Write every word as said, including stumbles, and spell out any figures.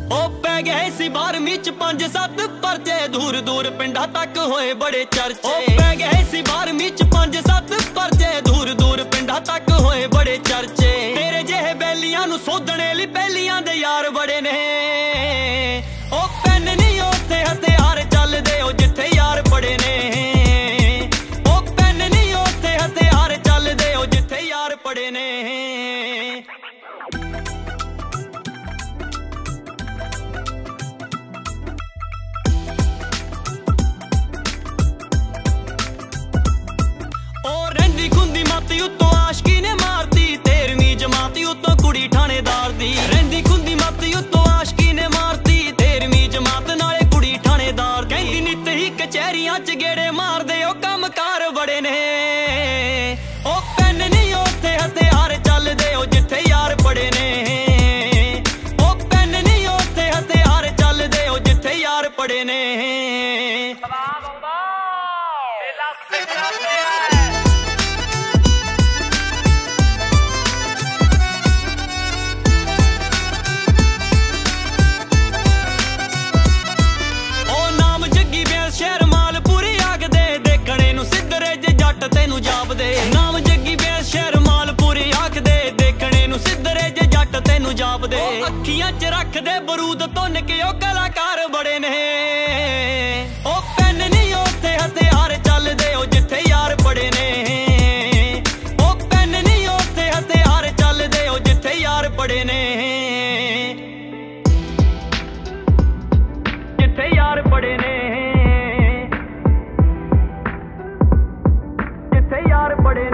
ओ पै गए सी बारहवीं च पंज सत्त परचे, दूर दूर पिंडा तक होए बड़े चर्चे। ओ पै गए सी बारहवीं च पंज सत्त परचे, दूर दूर पिंडा तक होए बड़े चर्चे। तेरे जेहे बैलियां नू सोधने लई पहलियां दे यार बड़े ने। ओ पेन नहीं उत्थे हथियार चलदे, ओ जिथे यार बड़े ने। ओ पेन नहीं उत्थे हथियार चलदे, ओ जिथे यार बड़े ने। खुंदी उत्तों आशकी ने मारती, तेरहवीं जमाती उत्तों कुड़ी ठाणेदार दी। रहिंदी खुंदी माती उत्तों आशकी ने मारती, तेरहवीं जमात नाले कुड़ी ठाणेदार। कहंदी नित ही कचहरियां च गेड़े मारदे, ओ कमकार बड़े ने। ओ पेन नहीं उत्थे हथियार चलदे, ओ जिथे यार बड़े ने। ओ पेन नहीं उत्थे हथियार चलदे, ओ जिथे यार बड़े ने। नाम जग्गी बैस शहर मालपुरी आखदे, देखने नू सिद्धरे जे जट तेनू जापदे। अखियां च रख दे बरूद तुन के, ओ कलाकार बड़े ने। ओ पेन नहीं उत्थे हथियार चलदे, ओ जिथे यार बड़े ने। ओ पेन नहीं उत्थे हथियार चलदे, ओ जिथे यार बड़े ने। जिथे यार बड़े ने, जिथे यार बड़े ने।